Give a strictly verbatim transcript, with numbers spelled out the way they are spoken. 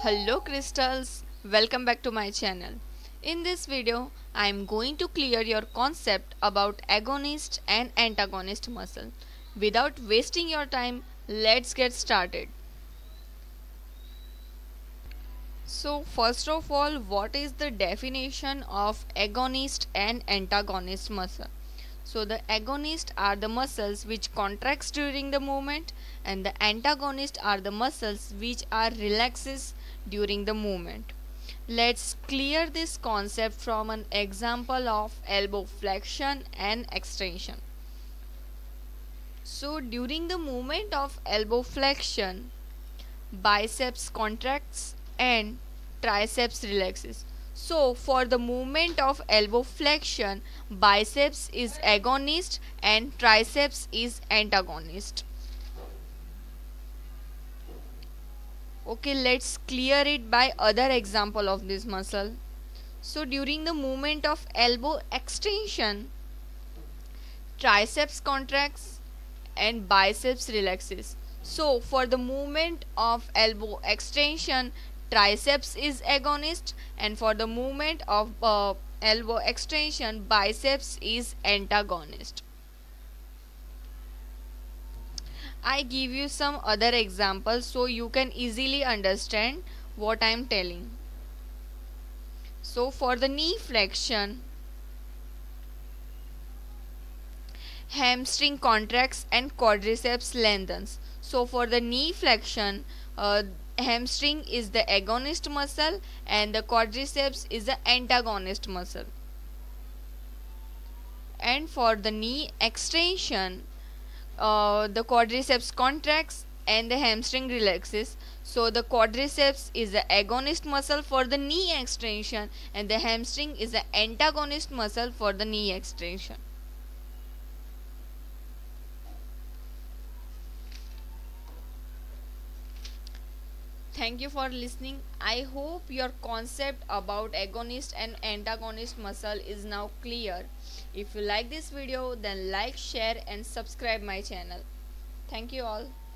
Hello crystals, welcome back to my channel. In this video, I am going to clear your concept about agonist and antagonist muscle. Without wasting your time, let's get started. So first of all, what is the definition of agonist and antagonist muscle? So the agonist are the muscles which contracts during the movement and the antagonist are the muscles which are relaxes during the movement. Let's clear this concept from an example of elbow flexion and extension. So during the movement of elbow flexion, biceps contracts and triceps relaxes. So for the movement of elbow flexion, biceps is agonist and triceps is antagonist. Okay, let's clear it by other example of this muscle. So during the movement of elbow extension, triceps contracts and biceps relaxes. So for the movement of elbow extension, triceps is agonist, and for the movement of uh, elbow extension, biceps is antagonist. I give you some other examples so you can easily understand what I am telling. So for the knee flexion, hamstring contracts and quadriceps lengthens. So for the knee flexion, uh, hamstring is the agonist muscle and the quadriceps is the antagonist muscle. And for the knee extension, uh, the quadriceps contracts and the hamstring relaxes. So the quadriceps is the agonist muscle for the knee extension and the hamstring is the antagonist muscle for the knee extension. Thank you for listening. I hope your concept about agonist and antagonist muscle is now clear. If you like this video, then like, share and subscribe my channel. Thank you all.